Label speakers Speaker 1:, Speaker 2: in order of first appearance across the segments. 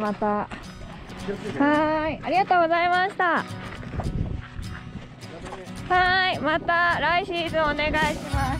Speaker 1: また。はーい、ありがとうございました。はーい、また来シーズンお願いします。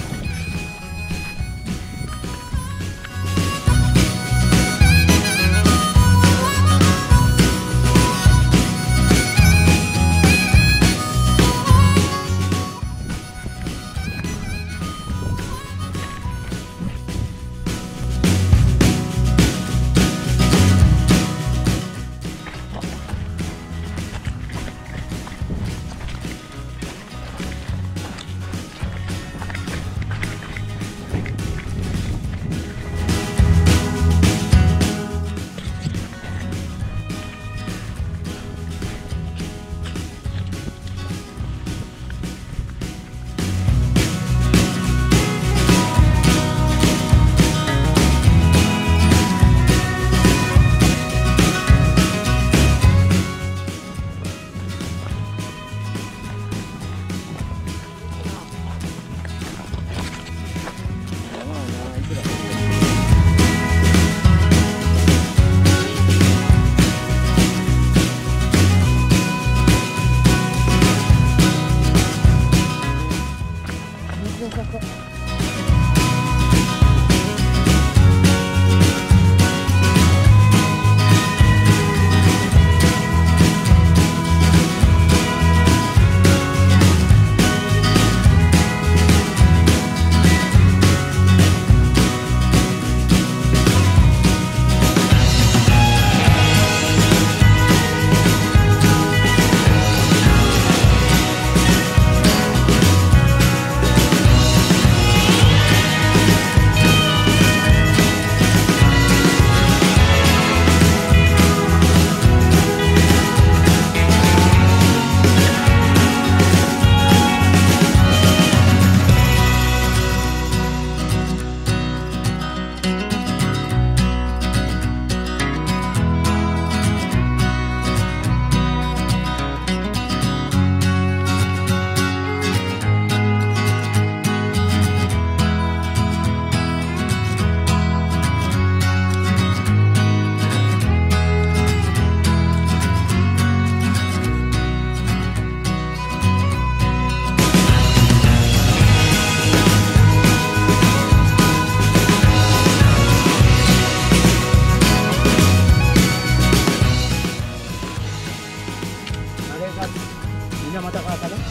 Speaker 2: 水俣川かな。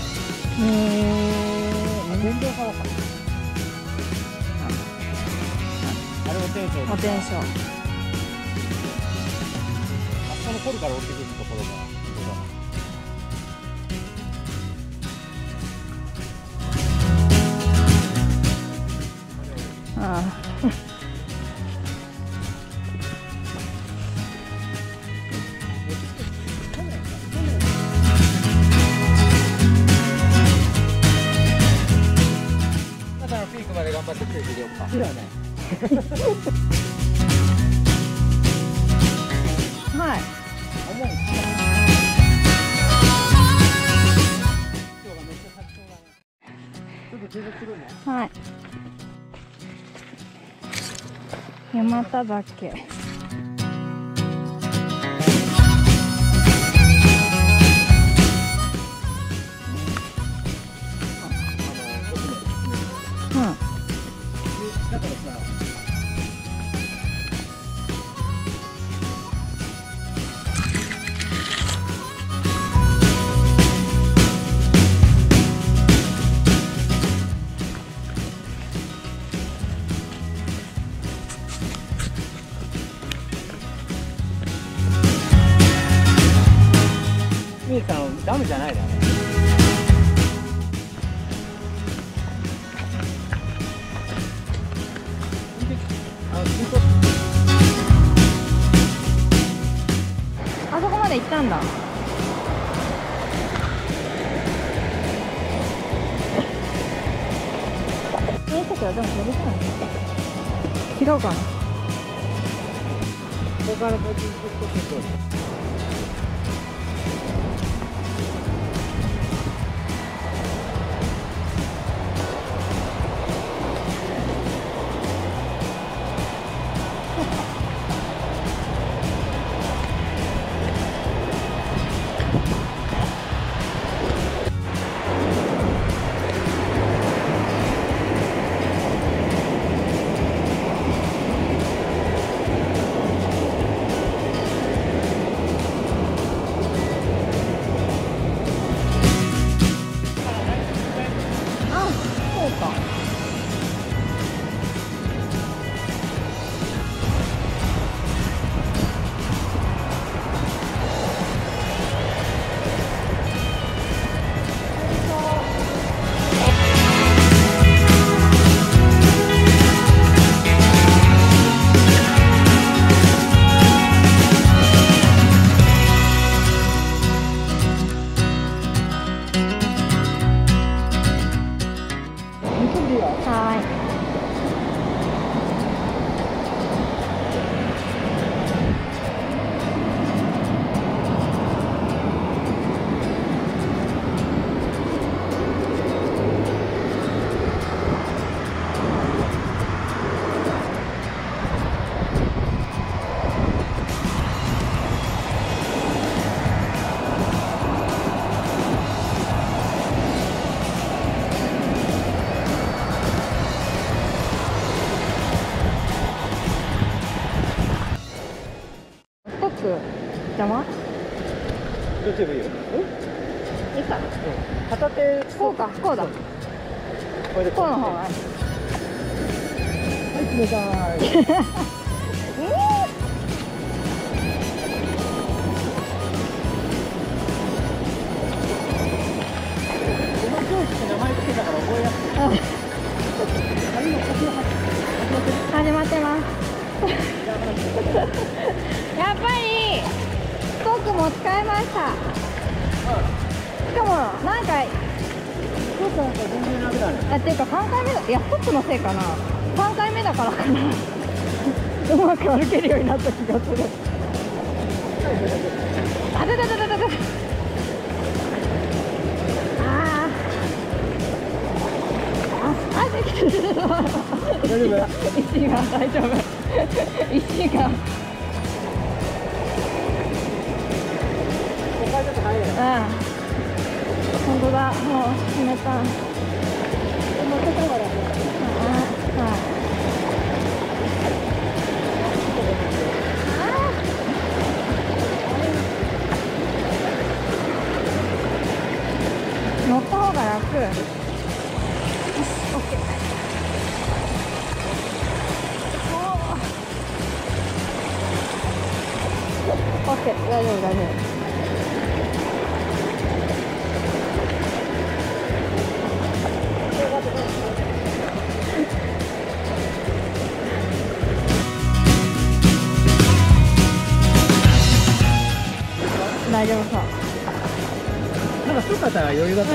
Speaker 2: 天井川か。あれお天正。
Speaker 1: お天正。
Speaker 2: あそこのポルから降りてくるところが。
Speaker 1: ああ。
Speaker 2: ピークまで頑張ってくれてよか。そうだね。
Speaker 1: はい。はい。山田岳。
Speaker 2: だからさ。兄さんダメじゃないだね。
Speaker 1: あそこまで行ったんだ。いいときはでも飛びたいね。違うかな。
Speaker 2: ここから先行くと。 よ。
Speaker 1: はーい。一つ邪魔？
Speaker 2: どっちでもいいよ。
Speaker 1: いいか。
Speaker 2: 片手。
Speaker 1: こうか、こうだ。
Speaker 2: これで
Speaker 1: こうの方がいい。
Speaker 2: はい、冷たい。この教室って名前つけたから覚えやすい。
Speaker 1: 始まってます。やっぱりストックも使いました。しかもなんか
Speaker 2: そうか、なんか全然楽だね。
Speaker 1: っていうか3回目だ。いやストックのせいかな。3回目だからかな。うまく歩けるようになった気がする。あだだだだだだ。できてる。大丈夫？石が大丈夫。石が。
Speaker 2: ここはちょっと早いね。
Speaker 1: 本当だ。もう決めた。
Speaker 2: もうちょっとまで。
Speaker 1: 乗った方が楽。オッケー。オッケー、大丈夫大丈夫。大丈夫そう。
Speaker 2: なんか太かったら余裕だった。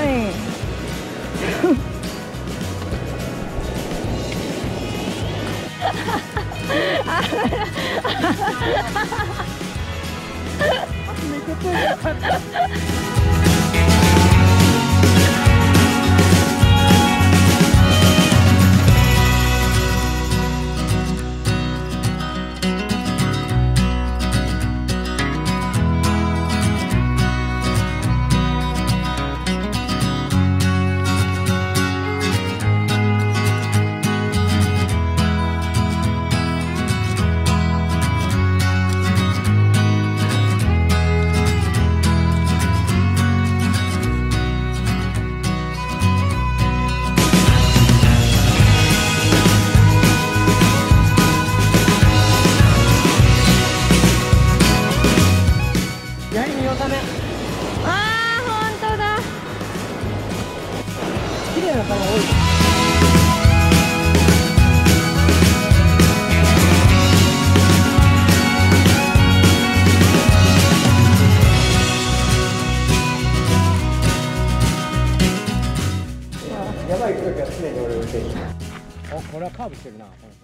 Speaker 2: 綺麗な球多い。やばい時は常に俺運転手。お、これはカーブしてるな。